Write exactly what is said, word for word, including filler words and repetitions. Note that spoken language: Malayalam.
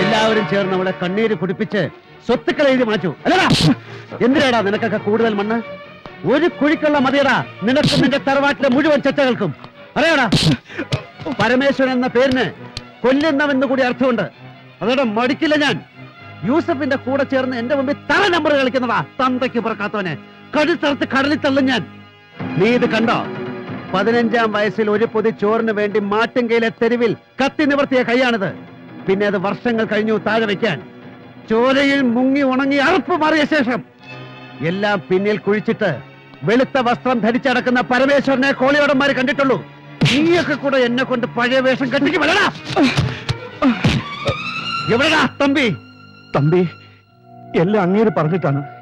എല്ലാവരും ചേർന്ന് അവളെ കണ്ണീര് കുടിപ്പിച്ച് സ്വത്തുക്കൾ എഴുതി മാറ്റൂ അല്ലടാ? എന്തിനാടാ നിനക്കൊക്കെ കൂടുതൽ മണ്ണ്? ഒരു കുഴിക്കുള്ള മതിയടാ നിനക്കും നിന്റെ തറവാട്ടിലെ മുഴുവൻ ചച്ചകൾക്കും. അറിയാടാ, പരമേശ്വരൻ എന്ന പേരിന് കൊല്ലുന്നവെന്ന് കൂടി അർത്ഥമുണ്ട്. അതോടെ മടിക്കില്ല ഞാൻ. യൂസഫിന്റെ കൂടെ ചേർന്ന് എന്റെ മുമ്പിൽ തല നമ്പർ കളിക്കുന്നതാ തന്തയ്ക്ക് പിറക്കാത്തവനെ. കഴുത്തറുത്ത് കടലിൽ തള്ളും ഞാൻ. നീ ഇത് കണ്ടോ? പതിനഞ്ചാം വയസ്സിൽ ഒരു പൊതി ചോറിന് വേണ്ടി മാട്ടുങ്കയിലെ തെരുവിൽ കത്തി നിവർത്തിയ കൈയാണിത്. പിന്നെ അത് വർഷങ്ങൾ കഴിഞ്ഞു താഴെ വയ്ക്കാൻ. ചോരയിൽ മുങ്ങി ഉണങ്ങി അറുപ്പ് മാറിയ ശേഷം എല്ലാം പിന്നിൽ കുഴിച്ചിട്ട് വെളുത്ത വസ്ത്രം ധരിച്ചടക്കുന്ന പരമേശ്വരനെ കോളിയോടന്മാര് കണ്ടിട്ടുള്ളൂ. നീയൊക്കെ കൂടെ എന്നെ കൊണ്ട് പഴയ വേഷം കെട്ടിക്ക് വരടാ. എവിടെടാ തമ്പി? തമ്പി എല്ലാം അങ്ങേര് പറഞ്ഞിട്ടാണ്.